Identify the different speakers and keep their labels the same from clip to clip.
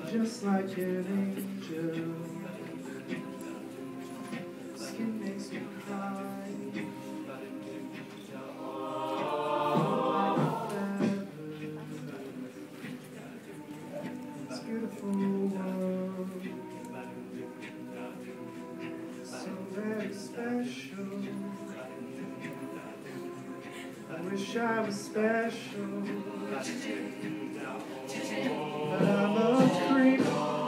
Speaker 1: just like an angel. Skin makes me cry. It's beautiful world, so very special. I wish I was special, but I'm a creep.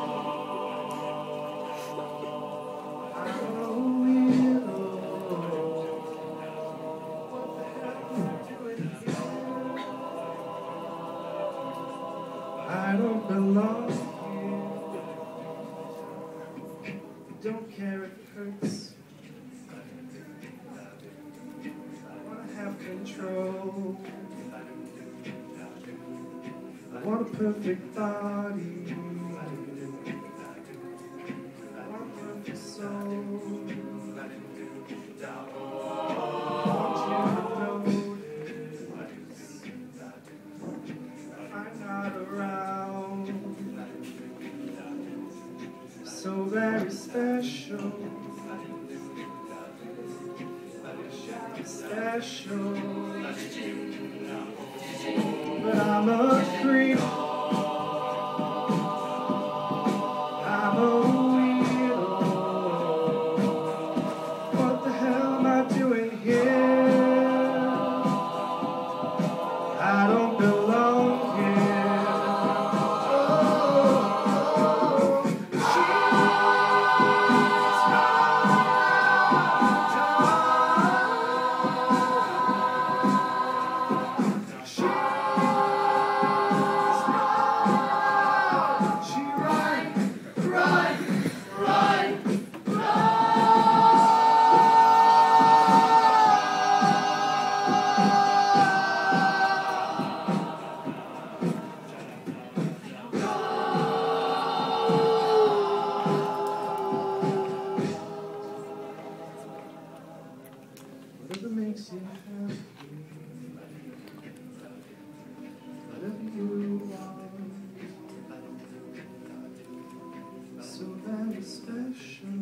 Speaker 1: I'm a weirdo. What the hell am I doing here? I don't belong here. Don't care if it hurts. I wanna have control. I want a perfect body. I want a perfect soul. I want you to notice I'm not around. So very special. Special, but I'm a creep. I'm a weirdo. What the hell am I doing here? I don't belong here. Whatever makes you happy, whatever you want, so very special.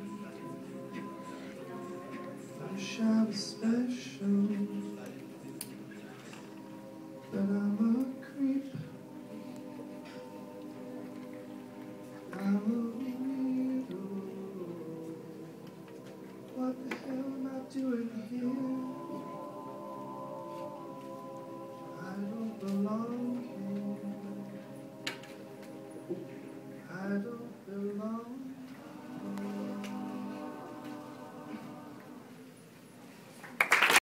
Speaker 1: I wish I was special, but I'm a creep. I'm a weirdo. What the hell am I doing here? I don't belong here. I don't belong